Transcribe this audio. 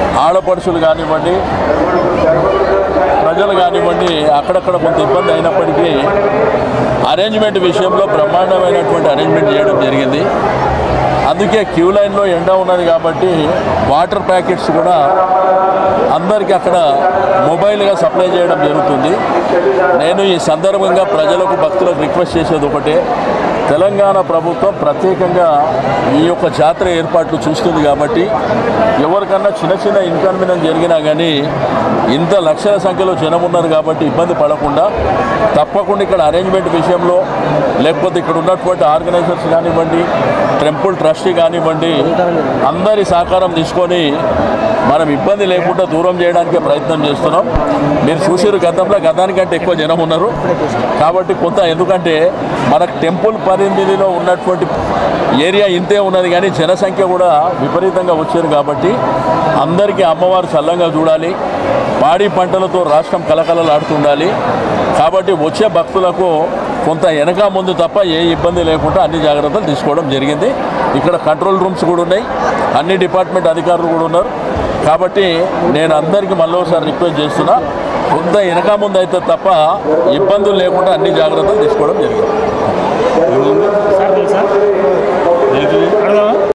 ఆడపడుచులు కానివ్వండి, ప్రజలు కానివ్వండి, అక్కడక్కడ కొంత ఇబ్బంది అయినప్పటికీ అరేంజ్మెంట్ విషయంలో బ్రహ్మాండమైనటువంటి అరేంజ్మెంట్ చేయడం జరిగింది. అందుకే క్యూ లైన్లో ఎండ ఉన్నది కాబట్టి వాటర్ ప్యాకెట్స్ కూడా అందరికీ అక్కడ మొబైల్గా సప్లై చేయడం జరుగుతుంది. నేను ఈ సందర్భంగా ప్రజలకు, భక్తులకు రిక్వెస్ట్ చేసేది ఒకటే, తెలంగాణ ప్రభుత్వం ప్రత్యేకంగా ఈ యొక్క జాతర ఏర్పాట్లు చూస్తుంది కాబట్టి ఎవరికన్నా చిన్న చిన్న ఇన్కన్వీనియన్స్ జరిగినా కానీ ఇంత లక్షల సంఖ్యలో జనం ఉన్నారు కాబట్టి ఇబ్బంది పడకుండా తప్పకుండా ఇక్కడ అరేంజ్మెంట్ విషయంలో, లేకపోతే ఇక్కడ ఉన్నటువంటి ఆర్గనైజర్స్ కానివ్వండి, టెంపుల్ ట్రస్టీ కానివ్వండి, అందరి సహకారం తీసుకొని మనం ఇబ్బంది లేకుండా దూరం చేయడానికి ప్రయత్నం చేస్తున్నాం. మీరు చూసారు గతానికంటే ఎక్కువ జనం ఉన్నారు కాబట్టి కొంత, ఎందుకంటే మనకు టెంపుల్ పరిధిలో ఉన్నటువంటి ఏరియా ఇంతే ఉన్నది కానీ జనసంఖ్య కూడా విపరీతంగా వచ్చారు కాబట్టి అందరికీ అమ్మవారు చల్లంగా చూడాలి, పాడి పంటలతో రాష్ట్రం కలకలలాడుతుండాలి. కాబట్టి వచ్చే భక్తులకు కొంత వెనక ముందు తప్ప ఏ ఇబ్బంది లేకుండా అన్ని జాగ్రత్తలు తీసుకోవడం జరిగింది. ఇక్కడ కంట్రోల్ రూమ్స్ కూడా ఉన్నాయి, అన్ని డిపార్ట్మెంట్ అధికారులు కూడా ఉన్నారు. కాబట్టి నేను అందరికీ మళ్ళీసారి రిక్వెస్ట్ చేస్తున్నా, కొంత వెనక ముందు అయితే తప్ప ఇబ్బందులు లేకుండా అన్ని జాగ్రత్తలు తీసుకోవడం జరిగింది.